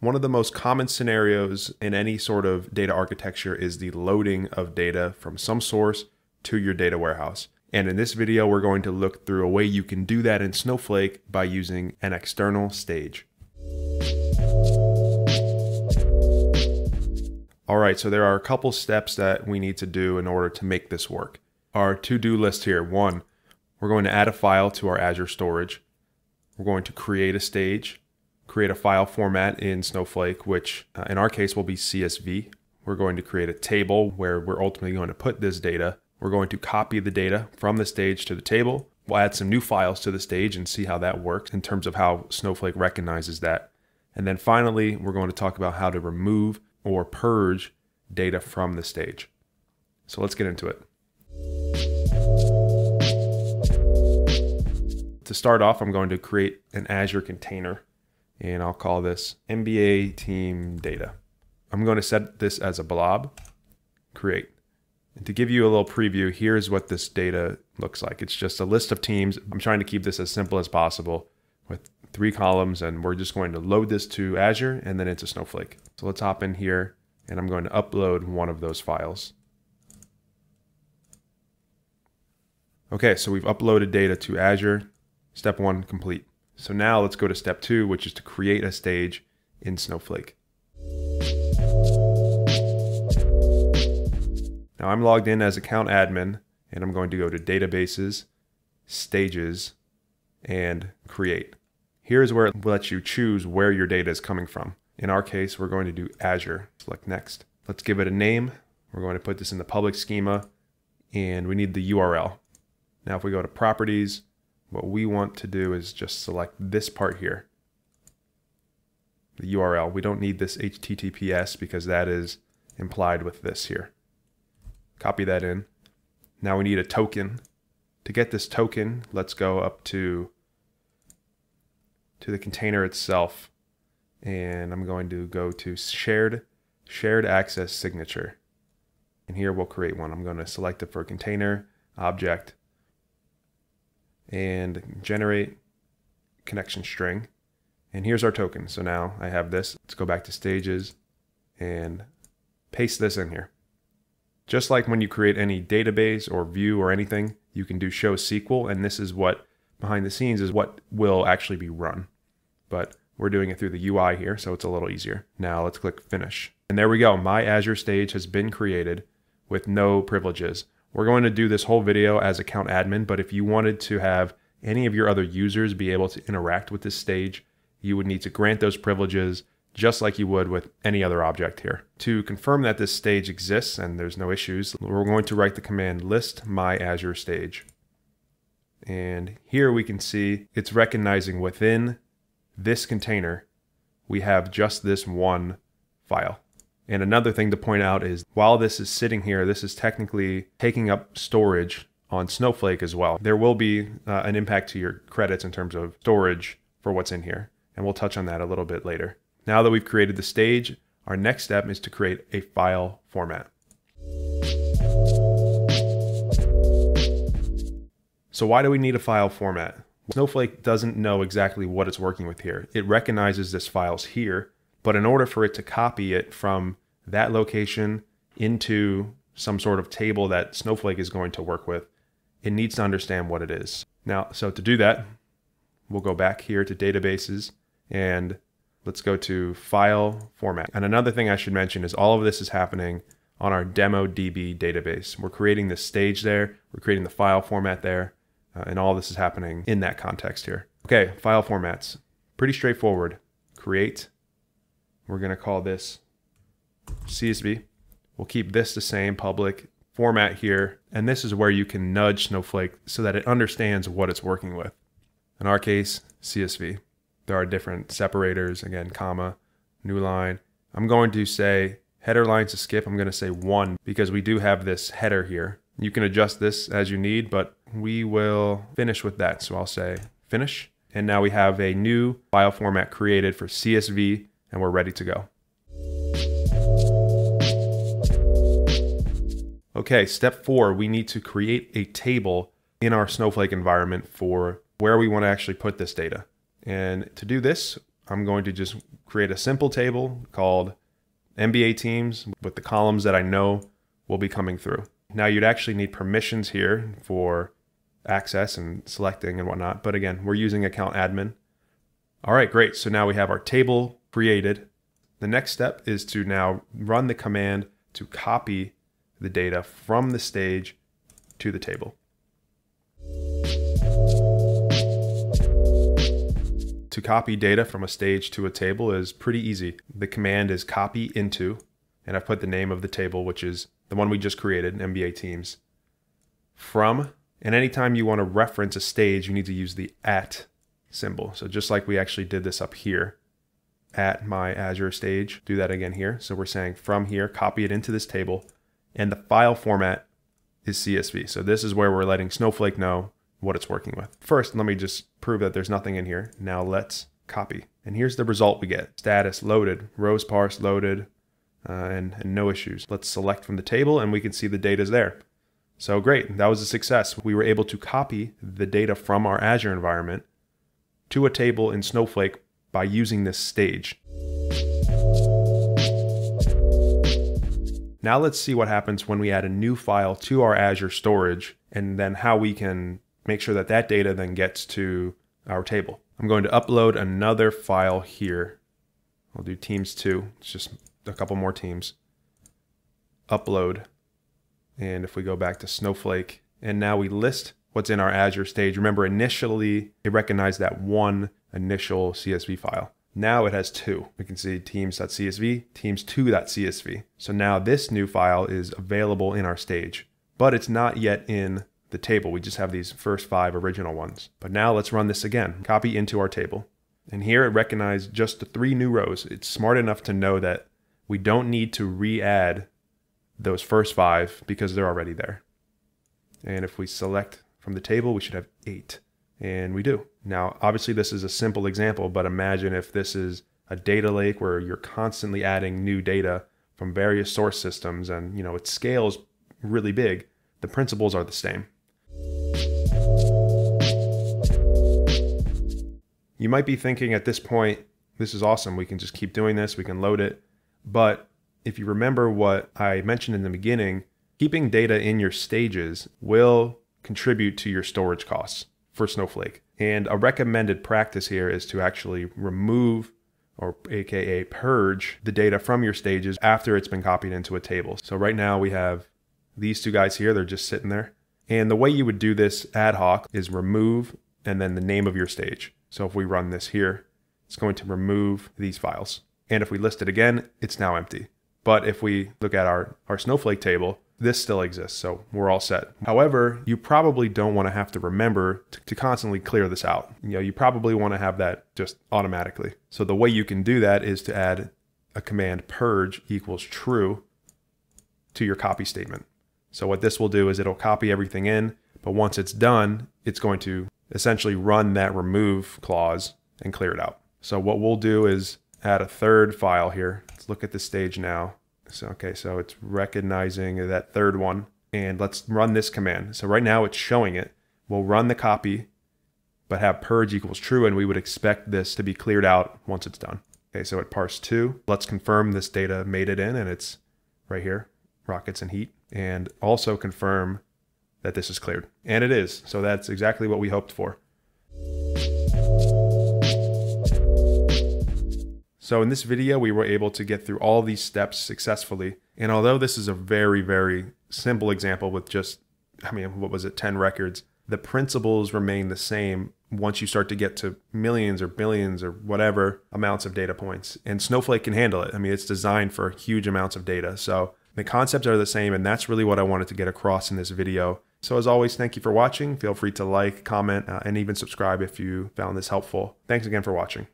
One of the most common scenarios in any sort of data architecture is the loading of data from some source to your data warehouse. And in this video, we're going to look through a way you can do that in Snowflake by using an external stage. All right, so there are a couple steps that we need to do in order to make this work. Our to-do list here. 1, we're going to add a file to our Azure storage. We're going to create a stage, create a file format in Snowflake, which in our case will be CSV. We're going to create a table where we're ultimately going to put this data. We're going to copy the data from the stage to the table. We'll add some new files to the stage and see how that works in terms of how Snowflake recognizes that. And then finally, we're going to talk about how to remove or purge data from the stage. So let's get into it. To start off, I'm going to create an Azure container, and I'll call this MBA team data. I'm going to set this as a blob, create. And to give you a little preview, here's what this data looks like. It's just a list of teams. I'm trying to keep this as simple as possible with 3 columns, and we're just going to load this to Azure and then into Snowflake. So let's hop in here, and I'm going to upload one of those files. Okay, so we've uploaded data to Azure. Step 1 complete. So now let's go to step 2, which is to create a stage in Snowflake. Now I'm logged in as account admin, and I'm going to go to databases, stages, and create. Here's where it lets you choose where your data is coming from. In our case, we're going to do Azure. Select next. Let's give it a name. We're going to put this in the public schema, and we need the URL. Now if we go to properties, what we want to do is just select this part here, the URL. We don't need this HTTPS because that is implied with this here. Copy that in. Now we need a token. To get this token, let's go up to the container itself, and I'm going to go to shared access signature. And here we'll create one. I'm going to select it for container, object, and generate connection string. And here's our token. So now I have this. Let's go back to stages and paste this in here. Just like when you create any database or view or anything, you can do show SQL, and this is what behind the scenes is what will actually be run. But we're doing it through the UI here, so it's a little easier. Now let's click finish. And there we go. My Azure stage has been created with no privileges. We're going to do this whole video as account admin, but if you wanted to have any of your other users be able to interact with this stage, you would need to grant those privileges just like you would with any other object here. To confirm that this stage exists and there's no issues, we're going to write the command list my Azure stage. And here we can see it's recognizing within this container, we have just this one file. And another thing to point out is while this is sitting here, this is technically taking up storage on Snowflake as well. There will be an impact to your credits in terms of storage for what's in here. And we'll touch on that a little bit later. Now that we've created the stage, our next step is to create a file format. So why do we need a file format? Snowflake doesn't know exactly what it's working with here. It recognizes this file's here, but in order for it to copy it from that location into some sort of table that Snowflake is going to work with, it needs to understand what it is. Now, so to do that, we'll go back here to databases and let's go to file format. And another thing I should mention is all of this is happening on our DemoDB database. We're creating the stage there, we're creating the file format there, and all this is happening in that context here. Okay, file formats. Pretty straightforward. Create. We're going to call this CSV. We'll keep this the same public format here. And this is where you can nudge Snowflake so that it understands what it's working with. In our case, CSV. There are different separators, again, comma, new line. I'm going to say header lines to skip. I'm going to say 1 because we do have this header here. You can adjust this as you need, but we will finish with that. So I'll say finish. And now we have a new file format created for CSV, and we're ready to go. Okay, step 4, we need to create a table in our Snowflake environment for where we want to actually put this data. And to do this, I'm going to just create a simple table called MBA teams with the columns that I know will be coming through. Now you'd actually need permissions here for access and selecting and whatnot. But again, we're using account admin. All right, great. So now we have our table created. The next step is to now run the command to copy the data from the stage to the table. To copy data from a stage to a table is pretty easy. The command is copy into, and I've put the name of the table, which is the one we just created, MBA teams. From, and anytime you want to reference a stage, you need to use the @ symbol. So just like we actually did this up here, at my Azure stage, do that again here. So we're saying from here, copy it into this table, and the file format is CSV. So this is where we're letting Snowflake know what it's working with. First, let me just prove that there's nothing in here. Now let's copy. And here's the result we get. Status loaded, rows parsed loaded, and no issues. Let's select from the table and we can see the data's there. So great, that was a success. We were able to copy the data from our Azure environment to a table in Snowflake by using this stage. Now let's see what happens when we add a new file to our Azure storage and then how we can make sure that that data then gets to our table. I'm going to upload another file here. I'll do teams 2. It's just a couple more teams. Upload. And if we go back to Snowflake, and now we list what's in our Azure stage. Remember, initially it recognized that one initial CSV file. Now it has 2. We can see teams.csv, teams2.csv. So now this new file is available in our stage, but it's not yet in the table. We just have these first 5 original ones. But now let's run this again. Copy into our table. And here it recognized just the 3 new rows. It's smart enough to know that we don't need to re-add those first 5 because they're already there. And if we select from the table, we should have 8. And we do. Now, obviously this is a simple example, but imagine if this is a data lake where you're constantly adding new data from various source systems and it scales really big. The principles are the same. You might be thinking at this point, this is awesome. We can just keep doing this. We can load it. But if you remember what I mentioned in the beginning, keeping data in your stages will contribute to your storage costs for Snowflake. And a recommended practice here is to actually remove, or AKA purge, the data from your stages after it's been copied into a table. So right now we have these 2 guys here. They're just sitting there. And the way you would do this ad hoc is remove and then the name of your stage. So if we run this here, it's going to remove these files. And if we list it again, it's now empty. But if we look at our Snowflake table, this still exists, so we're all set. However, you probably don't want to have to remember to constantly clear this out. You probably want to have that just automatically. So the way you can do that is to add a command purge equals true to your copy statement. So what this will do is it'll copy everything in, but once it's done, it's going to essentially run that remove clause and clear it out. So what we'll do is add a 3rd file here. Let's look at the stage now. So, okay, so it's recognizing that 3rd one, and let's run this command. So right now it's showing it. We'll run the copy, but have purge equals true, and we would expect this to be cleared out once it's done. Okay, so it parsed 2. Let's confirm this data made it in, and it's right here, rockets and heat, and also confirm that this is cleared. And it is, so that's exactly what we hoped for. So in this video, we were able to get through all these steps successfully. And although this is a very, very simple example with just, what was it, 10 records, the principles remain the same once you start to get to millions or billions or whatever amounts of data points. And Snowflake can handle it. It's designed for huge amounts of data. So the concepts are the same, and that's really what I wanted to get across in this video. So as always, thank you for watching. Feel free to like, comment, and even subscribe if you found this helpful. Thanks again for watching.